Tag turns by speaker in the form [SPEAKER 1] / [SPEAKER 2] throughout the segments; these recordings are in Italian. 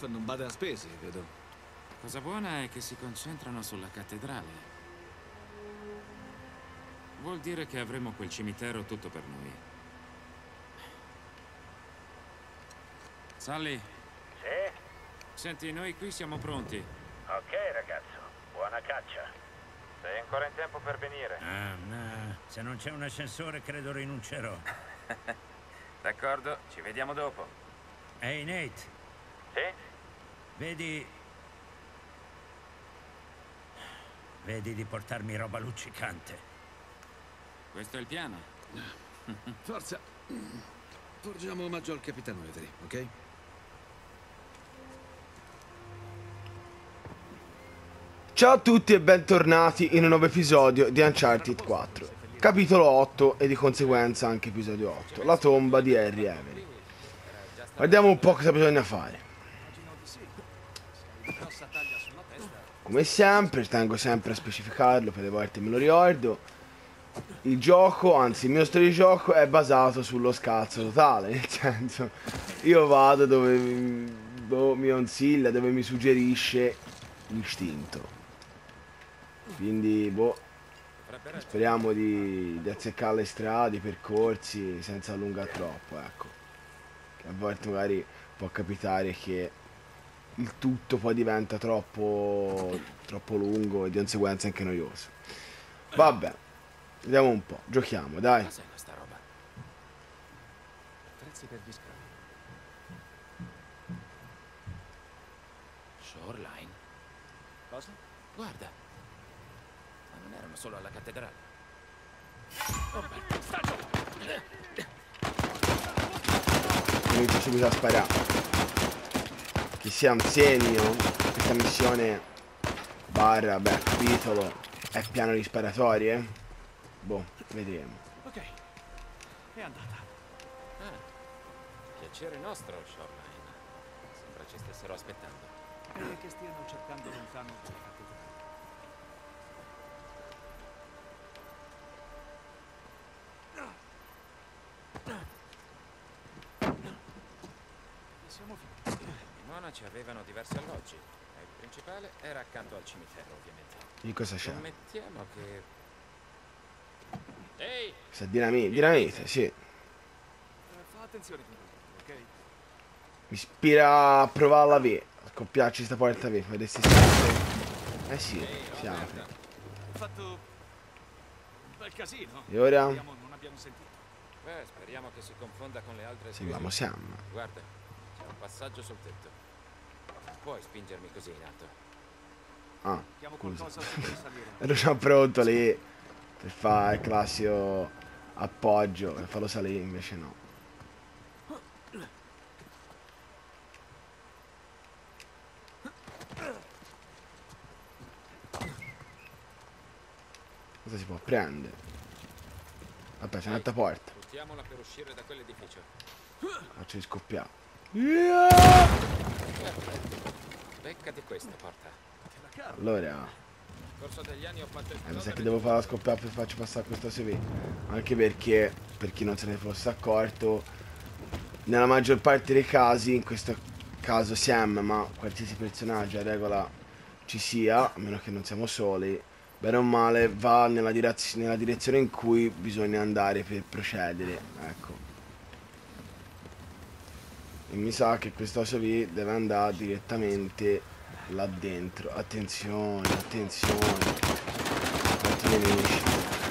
[SPEAKER 1] Jeff non bada a spese, vedo.
[SPEAKER 2] Cosa buona è che si concentrano sulla cattedrale. Vuol dire che avremo quel cimitero tutto per noi. Sully?
[SPEAKER 3] Sì?
[SPEAKER 2] Senti, noi qui siamo pronti.
[SPEAKER 3] Ok, ragazzo. Buona caccia. Sei ancora in tempo per venire.
[SPEAKER 4] Ah, no. Se non c'è un ascensore, credo rinuncerò.
[SPEAKER 3] D'accordo, ci vediamo dopo.
[SPEAKER 4] Ehi, Nate.
[SPEAKER 3] Sì?
[SPEAKER 4] Vedi di portarmi roba luccicante.
[SPEAKER 2] Questo è il piano.
[SPEAKER 1] Forza. Porgiamo omaggio al capitano Avery, ok?
[SPEAKER 5] Ciao a tutti e bentornati in un nuovo episodio di Uncharted 4, capitolo 8 e di conseguenza anche episodio 8, la tomba di Harry Avery. Guardiamo un po' cosa bisogna fare. Come sempre, tengo sempre a specificarlo, per le volte me lo ricordo. Il gioco, anzi il mio stile di gioco è basato sullo scazzo totale, nel senso, io vado dove mi consiglia, dove mi suggerisce l'istinto. Quindi, speriamo di azzeccare le strade, i percorsi, senza allungare troppo, ecco. Che a volte magari può capitare che il tutto poi diventa troppo lungo e di conseguenza anche noioso. Vabbè, vediamo un po', giochiamo, dai.
[SPEAKER 2] Cos'è questa roba?
[SPEAKER 6] Attrezzi per gli scavi.
[SPEAKER 2] Shoreline?
[SPEAKER 6] Cosa?
[SPEAKER 2] Guarda. Ma non erano solo alla cattedrale.
[SPEAKER 5] Inizio subito a sparare. Che sia un segno, questa missione barra, capitolo, è piano di sparatorie? Boh, vedremo.
[SPEAKER 6] Ok, è andata.
[SPEAKER 2] Ah, piacere nostro, Shoreline. Sembra ci stessero aspettando.
[SPEAKER 6] E che stiano cercando lontano dalla cattedrale. Siamo finiti.
[SPEAKER 2] I monaci avevano diversi alloggi. E il principale era accanto al cimitero, ovviamente.
[SPEAKER 5] Di cosa c'è?
[SPEAKER 2] Scommettiamo che... Ehi!
[SPEAKER 5] Questa dinamite, sì.
[SPEAKER 6] Fa attenzione con questo, ok?
[SPEAKER 5] Mi ispira a provarla a vedere. A scoppiarci sta porta via, vedere se si apre. Eh sì, si apre.
[SPEAKER 6] Ho fatto un bel casino.
[SPEAKER 5] E ora?
[SPEAKER 6] Non abbiamo sentito.
[SPEAKER 2] Beh, speriamo che si confonda con le altre
[SPEAKER 5] Seguiamo
[SPEAKER 2] esplosioni.
[SPEAKER 5] Sam.
[SPEAKER 2] Guarda, c'è un passaggio sul tetto. Non puoi spingermi così in alto.
[SPEAKER 5] Ah,
[SPEAKER 6] Chiamo
[SPEAKER 5] scusa.
[SPEAKER 6] qualcosa per salire.
[SPEAKER 5] Ero già pronto lì per fare il classico appoggio e farlo salire, invece no. Cosa si può prendere? Vabbè, c'è un'altra porta.
[SPEAKER 2] Sfruttiamola per uscire da quell'edificio.
[SPEAKER 5] Faccio di scoppiare.
[SPEAKER 2] Beccati questa porta.
[SPEAKER 5] Allora,
[SPEAKER 2] Nel corso degli anni ho fatto il
[SPEAKER 5] mi sa
[SPEAKER 2] pilota
[SPEAKER 5] che devo farla scoppiare per farci passare questo CV. Anche perché, per chi non se ne fosse accorto, nella maggior parte dei casi, in questo caso Sam, ma qualsiasi personaggio a regola ci sia, a meno che non siamo soli, bene o male va nella direzione in cui bisogna andare per procedere, ecco. E mi sa che questo CV deve andare direttamente là dentro. Attenzione, attenzione. Quanti nemici.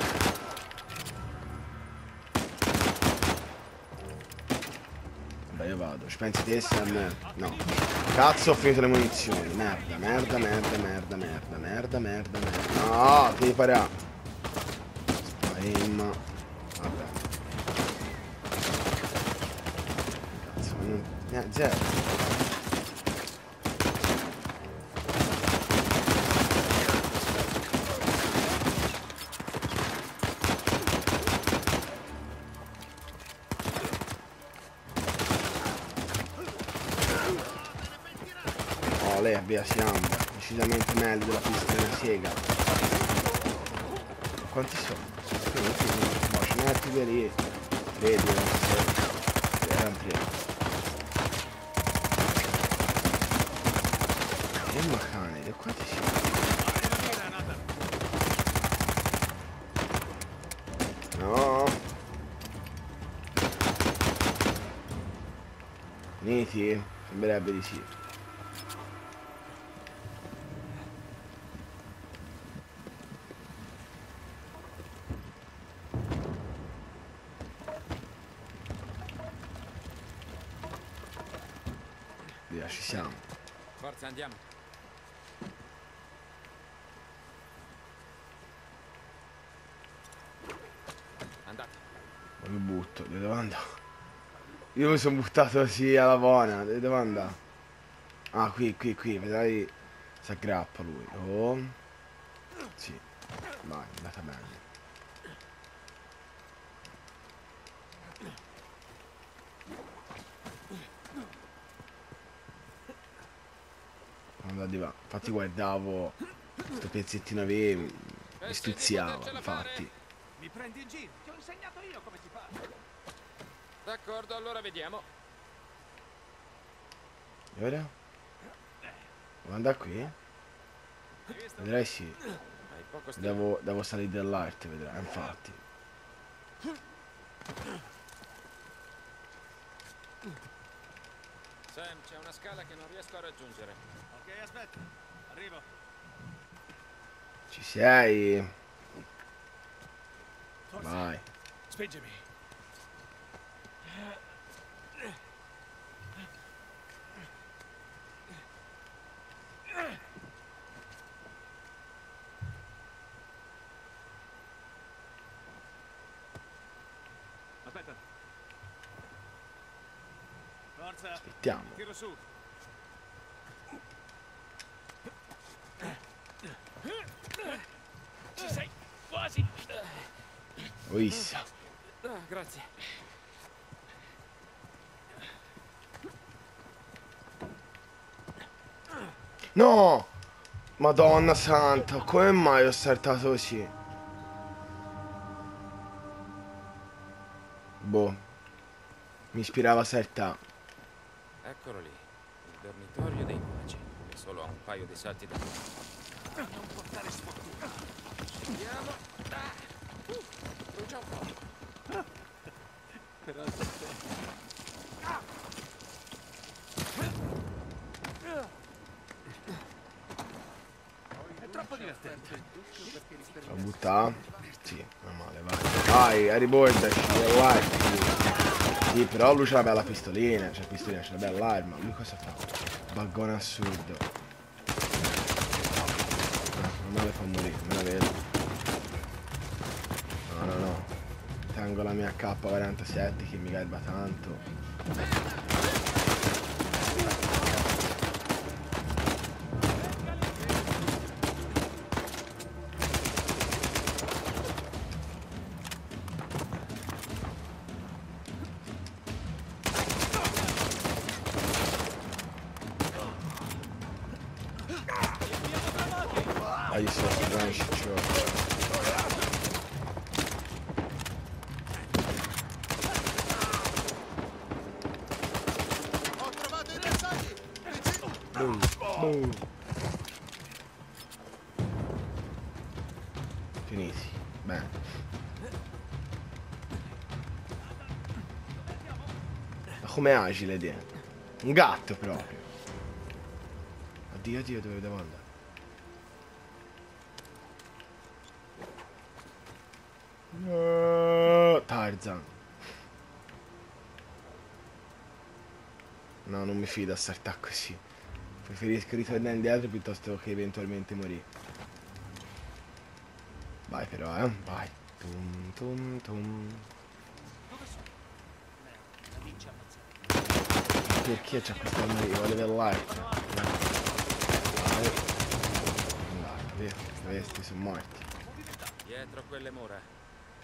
[SPEAKER 5] Vabbè, io vado. Ci pensi te, Sam? No. Cazzo, ho finito le munizioni. Merda, merda, merda, merda, merda, merda, merda, merda. No, devi parare. Sparim. Vabbè. Cazzo, zero. Lei via siamo decisamente meglio della pista della siega. Quanti sono? No, ce n'è altri via lì. Vedi, erano tre. ma cane, e qua ti si... No. Finiti? Sembrerebbe di sì. Via, ci siamo.
[SPEAKER 2] Forza, andiamo. Andate.
[SPEAKER 5] Ma mi butto, dove devo andare? Io mi sono buttato così alla buona, dove devo andare? Ah, qui, vedrai. Si aggrappa lui. Oh. Sì. Vai, è andata bene. Andate di là. Infatti guardavo questo pezzettino avevi. Mi stuziava, infatti.
[SPEAKER 6] Mi prendi in giro? Ti ho insegnato io come si fa.
[SPEAKER 2] D'accordo, allora vediamo.
[SPEAKER 5] E ora? Devo andare qui? Vedrai sì.
[SPEAKER 2] Hai poco stimolo.
[SPEAKER 5] Devo salire dall'arte, vedrai, infatti.
[SPEAKER 2] Sam, c'è una scala che non riesco a raggiungere.
[SPEAKER 6] Ok, aspetta. Arrivo.
[SPEAKER 5] Ci sei?
[SPEAKER 6] Forza.
[SPEAKER 5] Vai.
[SPEAKER 6] Spingimi. Aspetta. Forza.
[SPEAKER 5] Aspettiamo.
[SPEAKER 6] Tiro su. Ci sei. Quasi.
[SPEAKER 5] Oissa.
[SPEAKER 2] Ah, grazie.
[SPEAKER 5] No! Madonna santa, come mai ho saltato così? Boh. Mi ispirava a saltare.
[SPEAKER 2] Eccolo lì, il dormitorio dei nuaci. È solo a un paio di salti da qua.
[SPEAKER 6] Non portare sfortuna.
[SPEAKER 2] Scendiamo. Brucia un po'.
[SPEAKER 6] Però se te. È troppo divertente.
[SPEAKER 5] La butta? Sì, non male, vai. Vai, ribordaci, vai. Sì, però lui c'ha una bella pistolina, c'è una bella arma. Lui cosa fa? Baggone assurdo. Non me le fa morire, me la vedo. No. Tengo la mia K47 che mi garba tanto. Dai sopra, dai ciccione.
[SPEAKER 6] Ho trovato i bersagli.
[SPEAKER 5] Boom. Finiti. Bene. Ma com'è agile dentro? Un gatto proprio. Oddio, dove devo andare? No, Tarzan. No, non mi fido a saltare così. Preferisco ritornare indietro piuttosto che eventualmente morire. Vai però, vai. Tum. Perché c'è questa arma lì? Voglio dell'arte. Vai. Questi sono morti.
[SPEAKER 2] Dietro quelle mura.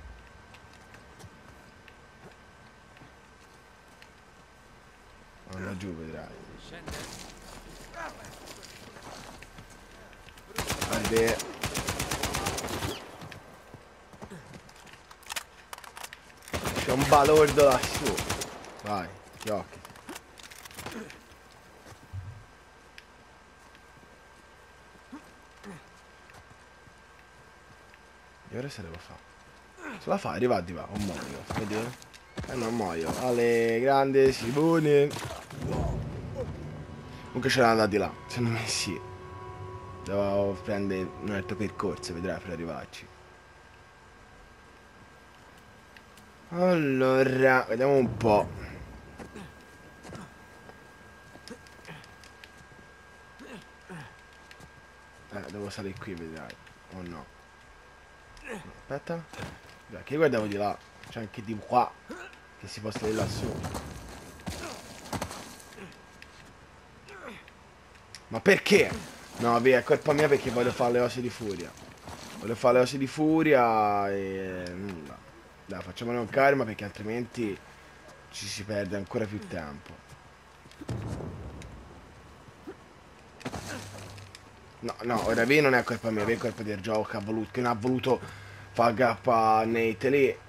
[SPEAKER 5] Vanno giù, vedrai.
[SPEAKER 2] Scende.
[SPEAKER 5] Vabbè. C'è un balordo lassù. Vai, occhi. E ora se devo fare. Se la fa, arriva di va, o muoio. Vedi? Non muoio. Ale, grande, Simone. Comunque c'era da di là. Secondo me sì. Devo prendere un altro percorso, vedrai, per arrivarci. Allora, vediamo un po'. Devo salire qui, vedrai. O no? No, aspetta. Che guardavo di là. C'è anche di qua. Che si può salire lassù. Ma perché? No, via, è colpa mia perché voglio fare le osse di furia. Voglio fare le osse di furia e nulla. Dai, facciamone un karma perché altrimenti ci si perde ancora più tempo. No, no, ora V non è colpa mia, V è colpa del gioco che non ha voluto far gappa Nate lì.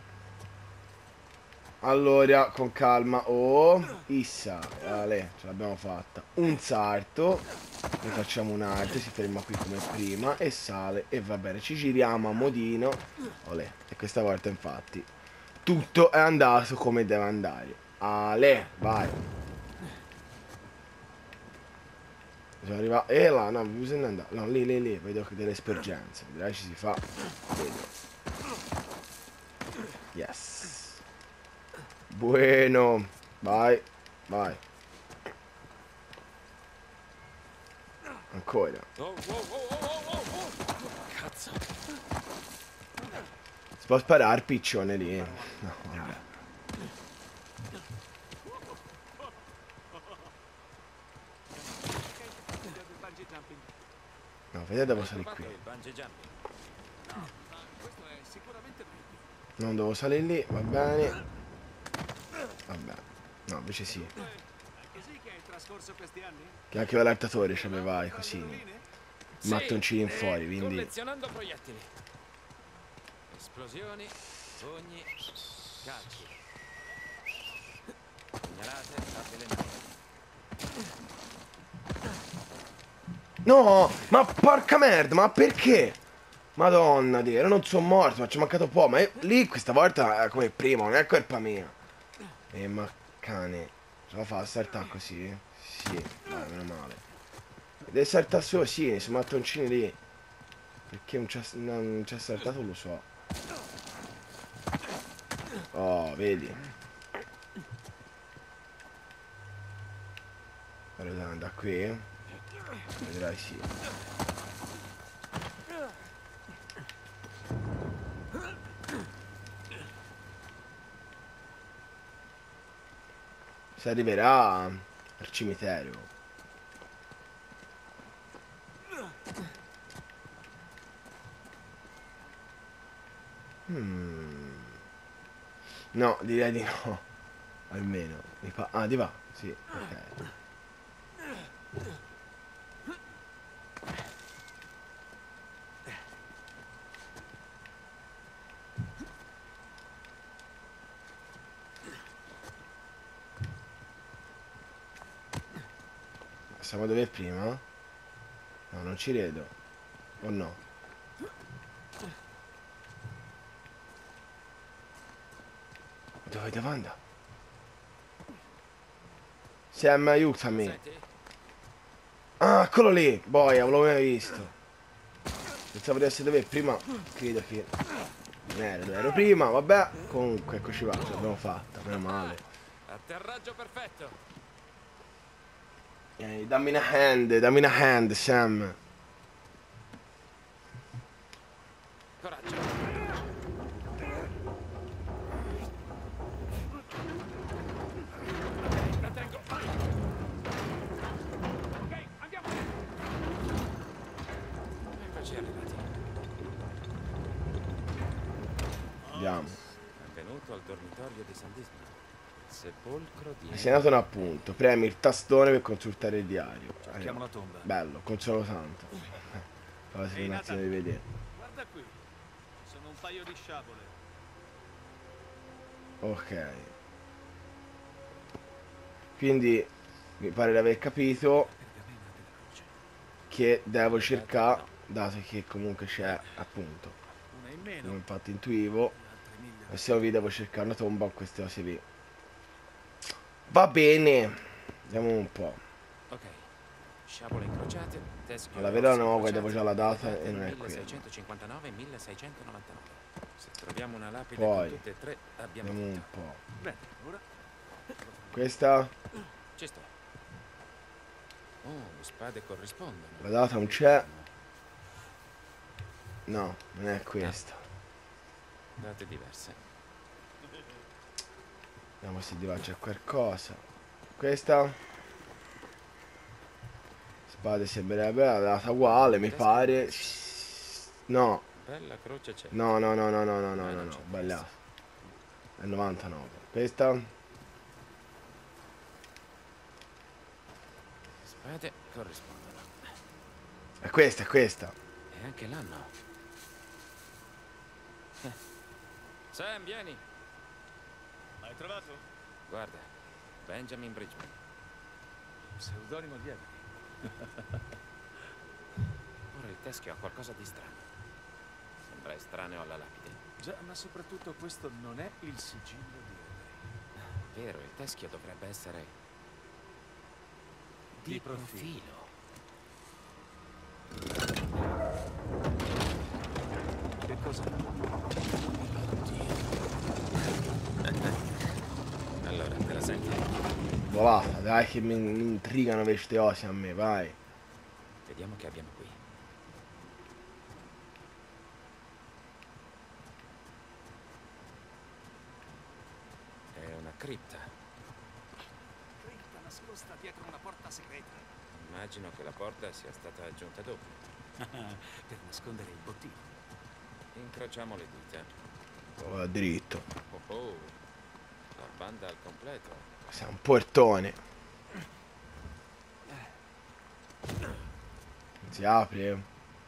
[SPEAKER 5] Allora, con calma. Oh, Issa, vale, ce l'abbiamo fatta. Un salto, ne facciamo un altro, si ferma qui come prima e sale e va bene. Ci giriamo a modino. Olè, e questa volta infatti tutto è andato come deve andare. Ale, vai. Bisogna arrivare. Là, no, bisogna andare. No, lì, vedo che delle sporgenze. Vedrai ci si fa. Vedo. Yes. Bueno. Vai, vai. Ancora.
[SPEAKER 2] Cazzo.
[SPEAKER 5] Si può sparare piccione lì. No, vabbè. No, vedete devo salire qui. Non devo salire lì, va bene. Vabbè. No, invece sì. Che anche l'allattatore c'aveva i cosini. I mattoncini in fuori, quindi.
[SPEAKER 2] Collezionando proiettili. Esplosioni, pugni, calci. Pugnalate, avvelenate.
[SPEAKER 5] No, ma porca merda, ma perché? Madonna, Dio, non sono morto, ma ci è mancato poco. Ma lì questa volta è come prima, non è colpa mia. Ma cane, ce la fa a saltare così? Sì, dai, meno male. Deve saltare solo, sì, sui mattoncini lì. Perché non c'è saltato, lo so. Oh, vedi. Allora devo andare qui. Vedrai sì. Si arriverà al cimitero. No, direi di no. Almeno. Ah, di va? Sì, ok. Siamo dove prima? No, non ci credo. O no? Dove devo andare? Sam, aiutami. Ah, eccolo lì. Boia, non l'ho mai visto. Pensavo di essere dove prima. Credo che non ero dove ero prima. Vabbè. Comunque, eccoci qua. Ce l'abbiamo fatta. Meno male.
[SPEAKER 2] Atterraggio perfetto.
[SPEAKER 5] Dammi una hand, Sam.
[SPEAKER 2] Coraggio. La tengo. Ok, andiamo. Eccoci arrivati.
[SPEAKER 5] Andiamo.
[SPEAKER 2] Benvenuto al dormitorio di San Disma. Sepolcro di...
[SPEAKER 5] Sei nato un appunto. Premi il tastone per consultare il diario.
[SPEAKER 6] Cerchiamo la tomba.
[SPEAKER 5] Bello, consolo santo. Fa la simulazione di vedere.
[SPEAKER 6] Guarda qui. Sono un paio di sciabole.
[SPEAKER 5] Ok. Quindi mi pare di aver capito che devo cercare, dato che comunque c'è appunto
[SPEAKER 6] una in meno.
[SPEAKER 5] Come infatti intuivo.
[SPEAKER 6] Altre 1000.
[SPEAKER 5] Al prossimo video devo cercare una tomba con queste cose lì. Va bene. Vediamo un po'.
[SPEAKER 2] Ok. Sciabole incrociate, teschio
[SPEAKER 5] Alla vera
[SPEAKER 2] rossi
[SPEAKER 5] no,
[SPEAKER 2] incrociati,
[SPEAKER 5] guardavo già la data e non è qui.
[SPEAKER 2] 1659 e 1699. Se troviamo una lapide
[SPEAKER 5] Poi,
[SPEAKER 2] con tutte e tre, abbiamo
[SPEAKER 5] Vediamo un
[SPEAKER 2] vinto.
[SPEAKER 5] po'.
[SPEAKER 6] Bene, ora
[SPEAKER 5] Questa,
[SPEAKER 2] Ci sto. Oh, le spade corrispondono.
[SPEAKER 5] la data non c'è. No, non è questa.
[SPEAKER 2] Date diverse.
[SPEAKER 5] Vediamo se di là c'è qualcosa. Questa. Spade sembrerebbe la data uguale, mi pare. No,
[SPEAKER 2] Bella croce c'è.
[SPEAKER 5] no, no, no, no, no, no, no, no, no, sbagliato. È il 99. Questa.
[SPEAKER 2] Spade corrispondono.
[SPEAKER 5] È questa, è questa.
[SPEAKER 2] E anche l'anno. Sam, vieni.
[SPEAKER 6] hai trovato?
[SPEAKER 2] Guarda, Benjamin Bridgman.
[SPEAKER 6] Pseudonimo di Avery.
[SPEAKER 2] Ora il teschio ha qualcosa di strano. Sembra estraneo alla lapide.
[SPEAKER 6] Già, ma soprattutto questo non è il sigillo di Avery.
[SPEAKER 2] Vero, il teschio dovrebbe essere
[SPEAKER 6] Di
[SPEAKER 2] di
[SPEAKER 6] profilo.
[SPEAKER 2] profilo.
[SPEAKER 6] Che cosa?
[SPEAKER 2] Allora, te la senti?
[SPEAKER 5] Volata, dai che mi intrigano queste cose a me, vai.
[SPEAKER 2] Vediamo che abbiamo qui. È una cripta.
[SPEAKER 6] Cripta nascosta dietro una porta segreta.
[SPEAKER 2] Immagino che la porta sia stata aggiunta dopo.
[SPEAKER 6] Per nascondere il bottino.
[SPEAKER 2] Incrociamo le dita.
[SPEAKER 5] Oh, dritto.
[SPEAKER 2] Oh oh, la banda al completo.
[SPEAKER 5] Sei un portone. Non si apre.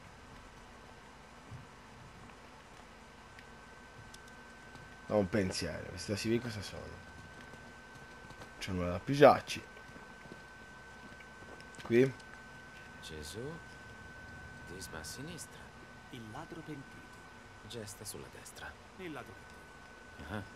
[SPEAKER 5] Da un pensiero. Questi CV cosa sono? C'è nulla da pigiarci. Qui.
[SPEAKER 2] Gesù, disma a sinistra,
[SPEAKER 6] Il ladro pentito.
[SPEAKER 2] gesta sulla destra.
[SPEAKER 6] Il ladro pentito.
[SPEAKER 2] Ah,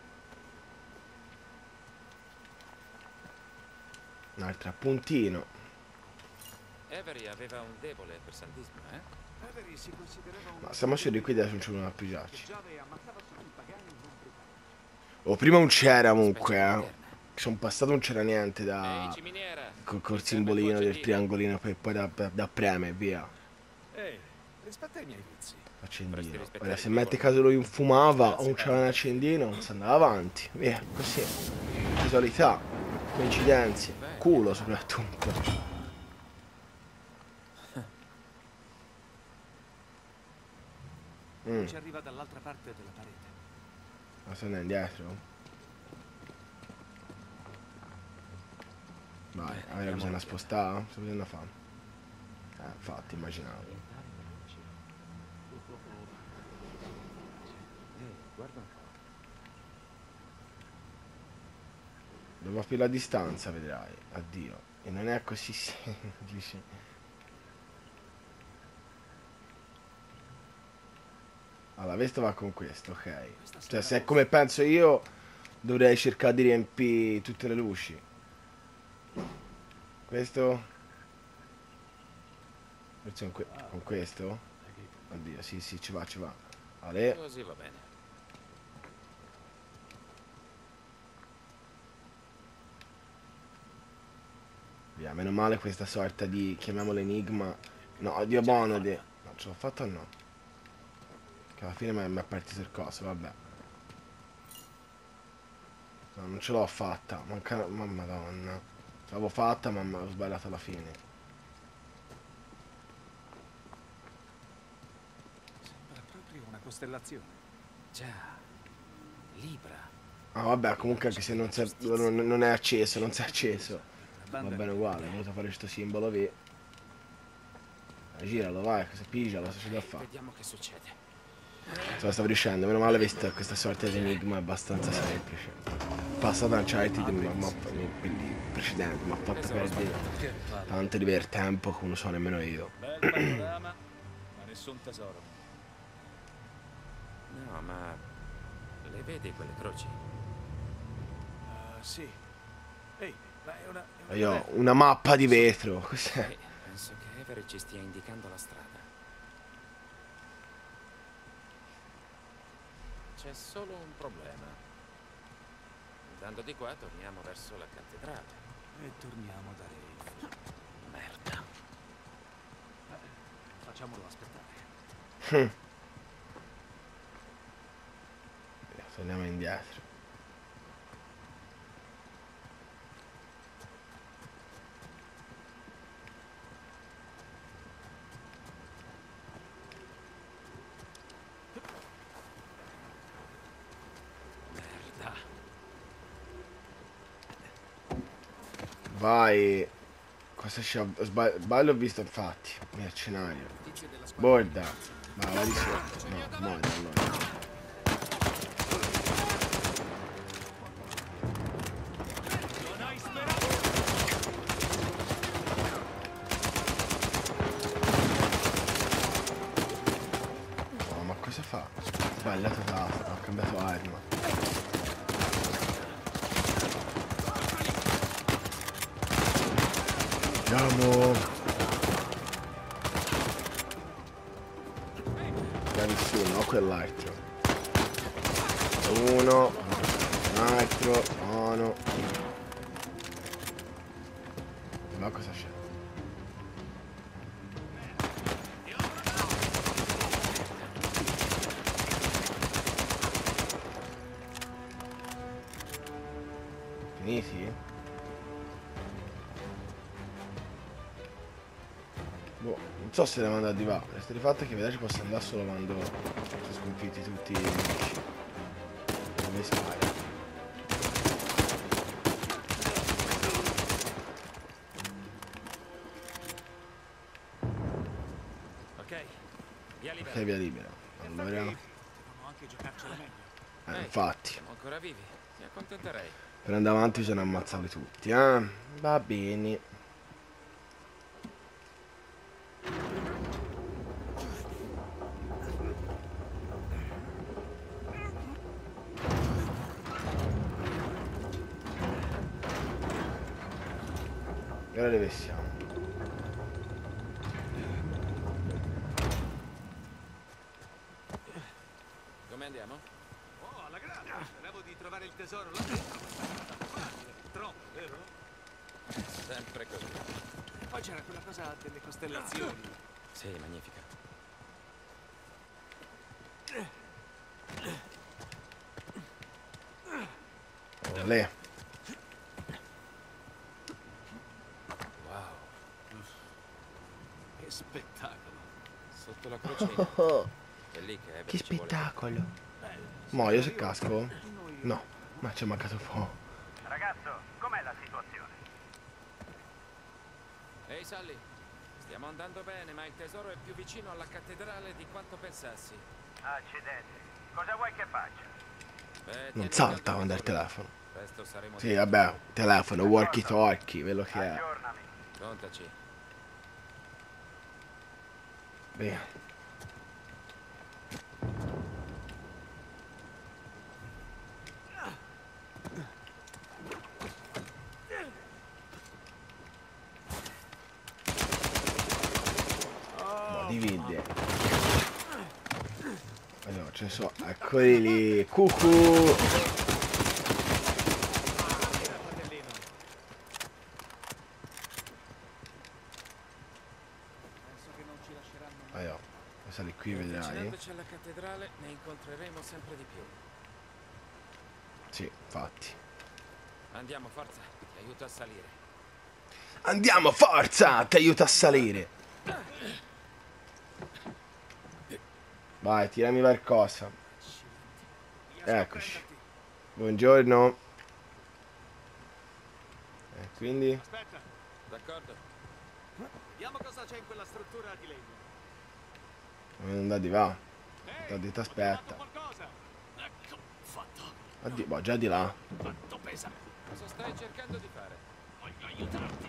[SPEAKER 5] Un altro appuntino.
[SPEAKER 2] Avery aveva un debole per sandismo, eh?
[SPEAKER 6] Avery si considerava un...
[SPEAKER 5] Ma stiamo scendo qui adesso non c'è nulla da pigiarci.
[SPEAKER 6] Viaggiava e ammazzava solo i pagani non britannici.
[SPEAKER 5] Oh, prima non c'era comunque,
[SPEAKER 2] Specie
[SPEAKER 5] eh.
[SPEAKER 2] moderna.
[SPEAKER 5] Sono passato non c'era niente
[SPEAKER 2] Ehi,
[SPEAKER 5] da...
[SPEAKER 2] ciminiera!
[SPEAKER 5] Col
[SPEAKER 2] Mi
[SPEAKER 5] simbolino
[SPEAKER 2] serve il
[SPEAKER 5] del
[SPEAKER 2] tuo
[SPEAKER 5] triangolino per poi da preme, via.
[SPEAKER 6] Ehi, rispetta i miei vizi.
[SPEAKER 2] Dovresti
[SPEAKER 5] Accendino.
[SPEAKER 2] rispettare
[SPEAKER 5] Ora
[SPEAKER 2] il
[SPEAKER 5] se
[SPEAKER 2] tuo
[SPEAKER 5] mette
[SPEAKER 2] colore.
[SPEAKER 5] caso lui fumava o non c'era un accendino, non si andava avanti. Via, così. Casualità, coincidenze, culo soprattutto.
[SPEAKER 6] Ci arriva dall'altra parte della parete.
[SPEAKER 5] Ma sono indietro? Vai, aveva bisogno di spostare? Sto bisogna fare. Infatti, immaginavo.
[SPEAKER 2] Guarda un po'.
[SPEAKER 5] Dove va più la distanza, vedrai. Addio. E non è così semplice. Allora, questo va con questo, ok. Cioè, se è come penso io, dovrei cercare di riempire tutte le luci. Questo? Forse con questo? Oddio, sì, sì, ci va, ci va. Ale.
[SPEAKER 2] Così va bene.
[SPEAKER 5] Via, meno male questa sorta di, chiamiamolo enigma. No, Dio buono di... No, ce l'ho fatta o no? Che alla fine mi è partito il coso, vabbè. No, non ce l'ho fatta. Manca... Ma madonna. Ce l'avevo fatta, ma ho sbagliato alla fine.
[SPEAKER 6] Sembra proprio una costellazione.
[SPEAKER 2] Già. Libra.
[SPEAKER 5] Ah vabbè, comunque anche se non è acceso, non si è acceso.
[SPEAKER 6] La
[SPEAKER 5] Va
[SPEAKER 6] banda
[SPEAKER 5] bene uguale, ho voluto fare questo simbolo qui. Giralo, vai, cosa pigialo, cosa c'è da fare?
[SPEAKER 2] Vediamo che succede.
[SPEAKER 5] Se la stavo riuscendo, meno male questa sorta di enigma è abbastanza semplice. Passato a Uncharted, quelli precedenti, mi ha fatto perdere
[SPEAKER 6] che palle.
[SPEAKER 5] tanto di per tempo che non so nemmeno io.
[SPEAKER 6] Bel panorama, ma nessun tesoro.
[SPEAKER 2] No, ma le vedi quelle croci?
[SPEAKER 6] Sì. Ehi, ma è una
[SPEAKER 5] Io ho una mappa di vetro.
[SPEAKER 2] Ok,
[SPEAKER 5] Cos'è?
[SPEAKER 2] penso che Everett ci stia indicando la strada. C'è solo un problema. Andando di qua torniamo verso la cattedrale.
[SPEAKER 6] E torniamo da Rafe.
[SPEAKER 2] Merda.
[SPEAKER 6] Facciamolo aspettare.
[SPEAKER 5] Torniamo indietro.
[SPEAKER 2] Merda.
[SPEAKER 5] Vai. Cosa c'è? Sbaglio ho visto infatti. Mercenario. Borda. Va di sotto. No, morda allora. No, ma cosa fa? Sbagliato tasto, ho cambiato arma. Andiamo. Bravissimo, ho quell'altro. Uno, un altro, buono. Ma cosa c'è? Finiti? Boh, non so se devo andare di là. Resta di fatto che vedere ci posso andare solo quando sono sconfitti tutti i nemici. Dove stai?
[SPEAKER 2] Ok, via libera.
[SPEAKER 5] Ok, via libera. Allora,
[SPEAKER 6] Potevamo anche giocarcela meglio.
[SPEAKER 5] infatti,
[SPEAKER 2] Siamo ancora vivi. Mi accontenterei.
[SPEAKER 5] per andare avanti bisogna ammazzarli tutti, eh? Va bene. E ora dove siamo?
[SPEAKER 2] Come andiamo?
[SPEAKER 6] Oh, alla grande! Speravo di trovare il tesoro là dentro. Facile. Troppo, vero?
[SPEAKER 2] Sempre così.
[SPEAKER 6] Poi c'era quella cosa delle costellazioni.
[SPEAKER 2] Sì, magnifica.
[SPEAKER 5] Olè.
[SPEAKER 2] Wow.
[SPEAKER 6] Che spettacolo.
[SPEAKER 2] Sotto la croce.
[SPEAKER 5] Oh,
[SPEAKER 2] È lì che Everett
[SPEAKER 5] che
[SPEAKER 2] ci vuole.
[SPEAKER 5] spettacolo.
[SPEAKER 6] Beh,
[SPEAKER 5] Muoio se casco?
[SPEAKER 6] noi...
[SPEAKER 5] No, ma ci è mancato poco.
[SPEAKER 3] Ragazzo, com'è la situazione?
[SPEAKER 2] Ehi Sally, stiamo andando bene, ma il tesoro è più vicino alla cattedrale di quanto pensassi.
[SPEAKER 3] Accidenti. Cosa vuoi che faccia?
[SPEAKER 2] Beh,
[SPEAKER 5] Non
[SPEAKER 2] tieni
[SPEAKER 5] salta
[SPEAKER 2] caldo,
[SPEAKER 5] quando è il
[SPEAKER 2] Nicola.
[SPEAKER 5] telefono.
[SPEAKER 2] Presto saremo
[SPEAKER 5] Sì,
[SPEAKER 2] di-
[SPEAKER 5] vabbè, telefono, walkie talkie, quello che è.
[SPEAKER 3] Aggiornami.
[SPEAKER 2] Contaci.
[SPEAKER 5] Bene. Boh, divide. Allora, ce ne so, eccoli lì. Cucù.
[SPEAKER 6] Fratellino. Penso che non ci lasceranno mai.
[SPEAKER 5] Allora, sali qui, vedrai.
[SPEAKER 2] Avvicinandoci alla cattedrale ne incontreremo sempre di più.
[SPEAKER 5] Sì, infatti.
[SPEAKER 2] Andiamo, forza, ti aiuto a salire.
[SPEAKER 5] Andiamo, forza! Ti aiuto a salire. Vai, tirami qualcosa. Eccoci. Buongiorno. E quindi?
[SPEAKER 6] Aspetta,
[SPEAKER 2] D'accordo?
[SPEAKER 6] vediamo cosa c'è in quella struttura di legno.
[SPEAKER 5] Non andare di là.
[SPEAKER 6] Ehi,
[SPEAKER 5] Ti ho detto
[SPEAKER 6] ho trovato
[SPEAKER 5] aspetta.
[SPEAKER 6] qualcosa. Ecco, fatto.
[SPEAKER 5] Addio, boh, già di là.
[SPEAKER 6] Quanto pesa?
[SPEAKER 2] Cosa stai cercando di fare?
[SPEAKER 6] Voglio aiutarti.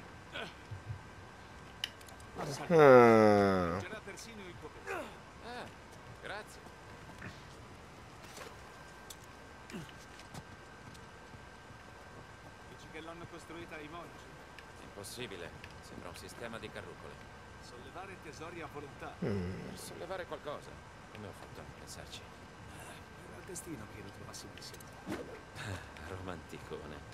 [SPEAKER 5] Ah,
[SPEAKER 6] C'era persino il tuo peso.
[SPEAKER 2] Ah, grazie.
[SPEAKER 6] l'hanno costruita i monaci.
[SPEAKER 2] Impossibile. Sembra un sistema di carrucole.
[SPEAKER 6] Sollevare tesori a volontà.
[SPEAKER 2] Per sollevare qualcosa. Come ho fatto a non pensarci?
[SPEAKER 6] Era il destino che lo trovassimo insieme.
[SPEAKER 2] Romanticone.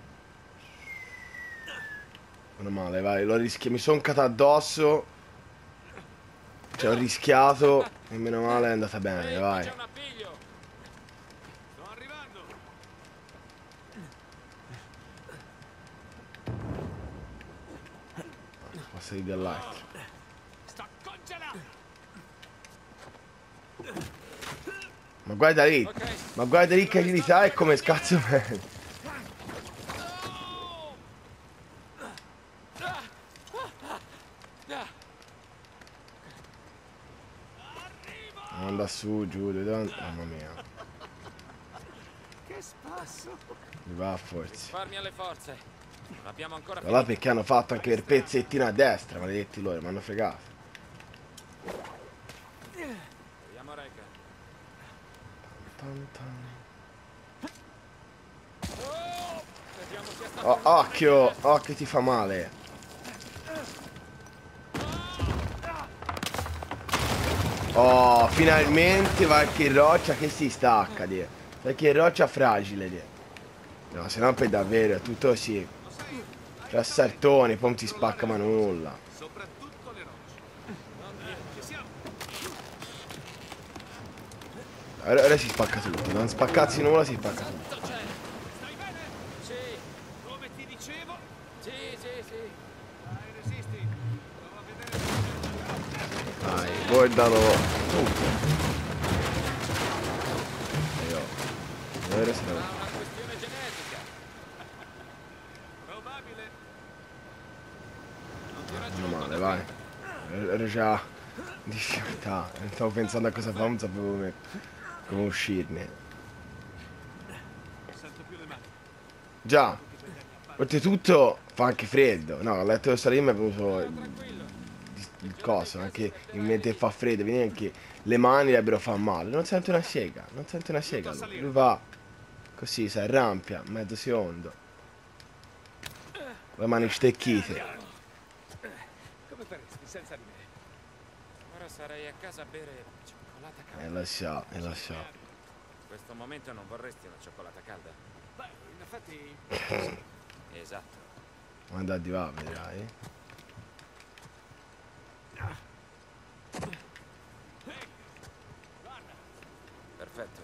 [SPEAKER 5] Meno male, vai, mi sono catato addosso. Cioè, ho rischiato e meno male è andata bene,
[SPEAKER 2] Ehi,
[SPEAKER 5] vai.
[SPEAKER 2] c'è un appiglio!
[SPEAKER 6] Sto arrivando!
[SPEAKER 5] Passa di dall'altro.
[SPEAKER 6] Sto congelato!
[SPEAKER 5] Ma guarda lì,
[SPEAKER 2] Ok.
[SPEAKER 5] ma guarda lì che agilità e come scazzo bene. Anda su, giù, mamma mia.
[SPEAKER 6] Che spasso!
[SPEAKER 5] Mi va forse.
[SPEAKER 2] Farmi alle forze. Non abbiamo ancora
[SPEAKER 5] Ma là perché hanno fatto anche il pezzettino a destra, maledetti loro, mi hanno fregato.
[SPEAKER 2] Proviamo Reca. Vediamo se è stato
[SPEAKER 5] Oh, occhio, occhio ti fa male. Oh, finalmente va anche in roccia che si stacca, Dio. Perché in roccia fragile, Dio. No, se no per davvero è tutto così. Tra saltoni, poi non si spacca ma nulla.
[SPEAKER 6] Soprattutto le rocce. Ci siamo!
[SPEAKER 5] Ora si spacca tutto, non spaccazzi nulla si spacca tutto.
[SPEAKER 2] c'è.
[SPEAKER 6] Stai bene?
[SPEAKER 2] Sì,
[SPEAKER 6] Come ti dicevo?
[SPEAKER 2] sì, sì, sì.
[SPEAKER 6] Dai, resisti. Prova a vedere.
[SPEAKER 5] Dai, guardalo. Ora se
[SPEAKER 2] Sarà
[SPEAKER 5] ne
[SPEAKER 2] una questione genetica.
[SPEAKER 6] Probabile.
[SPEAKER 5] va male, vai. Ero già in difficoltà. Stavo pensando a cosa fare, non sapevo come uscirne.
[SPEAKER 6] Sento più le mani.
[SPEAKER 5] Già, oltretutto fa anche freddo. No, ho letto che Salim è venuto il coso, anche in mente fa freddo, quindi anche le mani dovrebbero far male. Non sento una sega, non sento una sega. Lui va così, si arrampia, mezzo secondo. Le mani stecchite.
[SPEAKER 6] Come faresti senza di me?
[SPEAKER 2] Ora sarei a casa a bere cioccolata calda.
[SPEAKER 5] Lo so.
[SPEAKER 2] In questo momento non vorresti una cioccolata calda?
[SPEAKER 6] Beh, in effetti...
[SPEAKER 2] Esatto.
[SPEAKER 5] Guarda di va, vedrai.
[SPEAKER 2] Perfetto.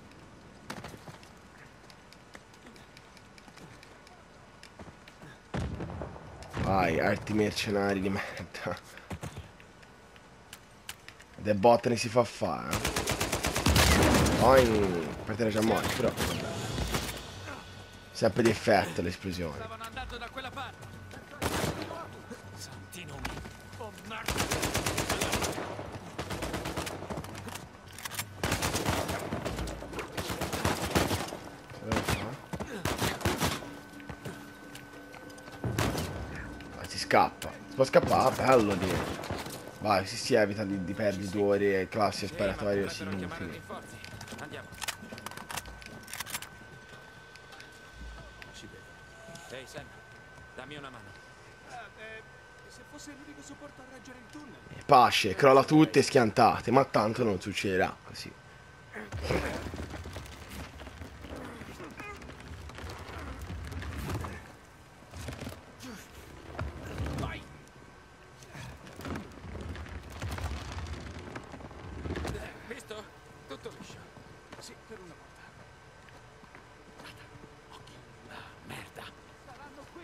[SPEAKER 5] Vai, arti mercenari di merda. De botte ne si fa fare. Poi, per già morto, però. Sempre di effetto l'esplosione.
[SPEAKER 6] Stavano andando da quella parte.
[SPEAKER 2] Santi nomi.
[SPEAKER 6] Oh, merda.
[SPEAKER 5] Si scappa. Si può scappare, bello dire. Vai, si evita di perdere 2 ore classi sparatorie così
[SPEAKER 2] Potrebbero chiamare
[SPEAKER 5] inutili.
[SPEAKER 2] rinforzi. Andiamo.
[SPEAKER 6] Ci vedo.
[SPEAKER 2] Ehi, Sam. Dammi una mano.
[SPEAKER 6] Se fosse l'unico supporto a reggere il tunnel.
[SPEAKER 5] Pasce, crolla tutte schiantate, ma tanto non succederà così.
[SPEAKER 6] Vai!
[SPEAKER 2] Visto? Tutto liscio.
[SPEAKER 6] Sì, per una volta. Occhio.
[SPEAKER 2] Merda.
[SPEAKER 6] Saranno qui.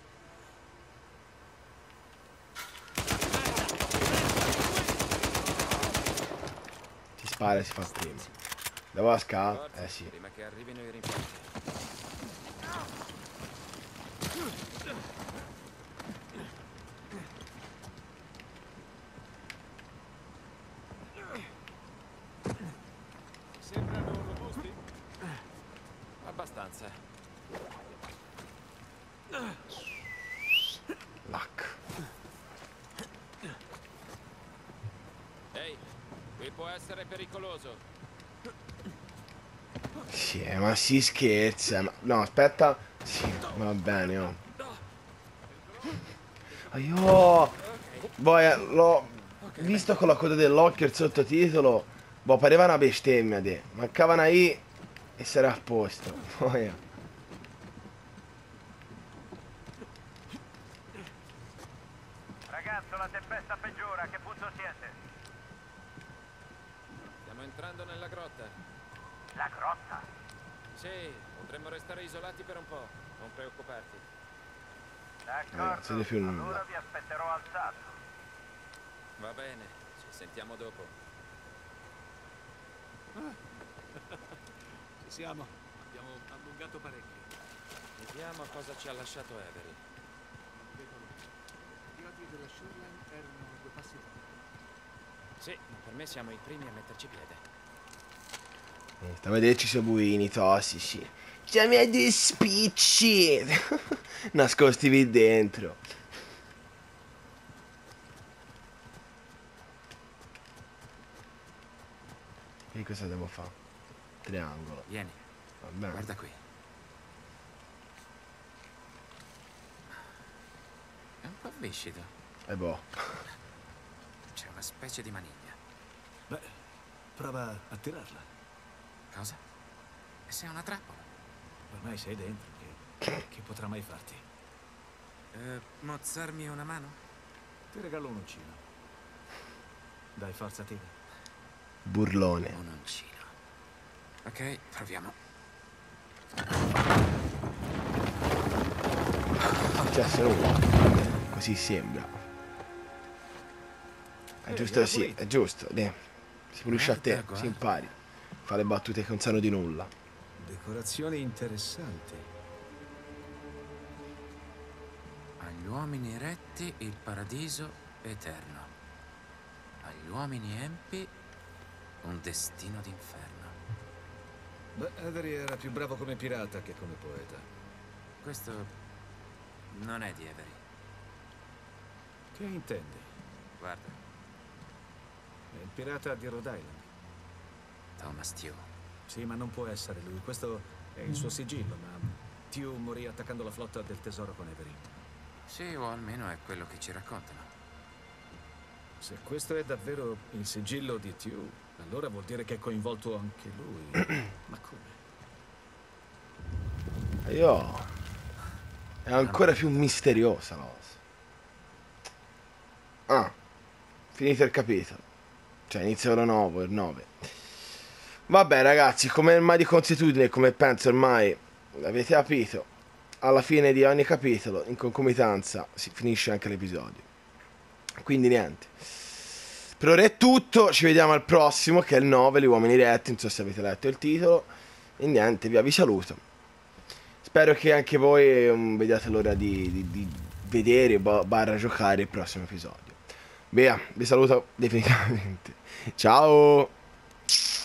[SPEAKER 5] Si spara e si fa prima. Devo la scala?
[SPEAKER 2] Forza,
[SPEAKER 5] Sì.
[SPEAKER 2] Prima che arrivino i rinforzi.
[SPEAKER 6] Sembrano robusti.
[SPEAKER 2] Abbastanza.
[SPEAKER 5] Luck.
[SPEAKER 2] Ehi, qui può essere pericoloso.
[SPEAKER 5] Sì, ma si scherza. No, aspetta. Sì, va bene, oh. Io boh, l'ho visto con la coda dell'occhio il sottotitolo. Boh, pareva una bestemmia, te. Mancava una I e sarà a posto. Boia.
[SPEAKER 3] Ragazzo, la tempesta peggiora, che punto siete?
[SPEAKER 2] Stiamo entrando nella grotta.
[SPEAKER 3] La grotta.
[SPEAKER 2] Sì, potremmo restare isolati per un po'. Non preoccuparti.
[SPEAKER 3] D'accordo,
[SPEAKER 5] siete più nulla.
[SPEAKER 3] allora vi aspetterò al sasso.
[SPEAKER 2] Va bene, ci sentiamo dopo.
[SPEAKER 6] Ci siamo. Abbiamo allungato parecchio.
[SPEAKER 2] Vediamo cosa ci ha lasciato Avery.
[SPEAKER 6] I raggi della shoreline erano 2 passi fa.
[SPEAKER 2] Sì, ma per me siamo i primi a metterci piede.
[SPEAKER 5] Sta a vedere ci sono buini tossici. Siamo a due spicci nascosti lì dentro. E cosa devo fare? Triangolo.
[SPEAKER 2] Vieni,
[SPEAKER 5] Va bene.
[SPEAKER 2] guarda qui. È un po' viscido.
[SPEAKER 5] E boh.
[SPEAKER 2] C'è una specie di maniglia.
[SPEAKER 6] Beh, prova a tirarla.
[SPEAKER 2] Cosa? E se è una trappola?
[SPEAKER 6] Ormai sei dentro, che potrà mai farti?
[SPEAKER 2] Mozzarmi una mano?
[SPEAKER 6] Ti regalo un uncino. Dai, forza, tira.
[SPEAKER 5] Burlone.
[SPEAKER 2] Un uncino. Ok, proviamo.
[SPEAKER 5] Successo nulla. Così sembra. È giusto sì, è giusto. Si pulisce a te,
[SPEAKER 2] Guarda,
[SPEAKER 5] si
[SPEAKER 2] guarda.
[SPEAKER 5] impari. Fa le battute che non sanno di nulla.
[SPEAKER 6] Decorazioni interessanti.
[SPEAKER 2] Agli uomini retti il paradiso eterno. Agli uomini empi un destino d'inferno.
[SPEAKER 6] Beh, Avery era più bravo come pirata che come poeta.
[SPEAKER 2] Questo non è di Avery.
[SPEAKER 6] Che intendi?
[SPEAKER 2] Guarda,
[SPEAKER 6] È il pirata di Rhode Island.
[SPEAKER 2] Thomas Tew.
[SPEAKER 6] Sì, ma non può essere lui. Questo è il suo sigillo, ma Tew morì attaccando la flotta del tesoro con Avery.
[SPEAKER 2] Sì, o almeno è quello che ci raccontano.
[SPEAKER 6] Se questo è davvero il sigillo di Tew, allora vuol dire che è coinvolto anche lui. Ma come?
[SPEAKER 5] Io è ancora più misteriosa la cosa. Ah, finito il capitolo. Cioè inizia ora nuovo, il 9. Vabbè ragazzi, come ormai di consuetudine, come penso ormai avete capito, alla fine di ogni capitolo, in concomitanza, si finisce anche l'episodio. Quindi niente. Per ora è tutto, ci vediamo al prossimo, che è il 9, gli uomini retti, non so se avete letto il titolo. E niente, vi saluto. Spero che anche voi vediate l'ora di vedere barra giocare il prossimo episodio. Via, vi saluto definitivamente. Ciao!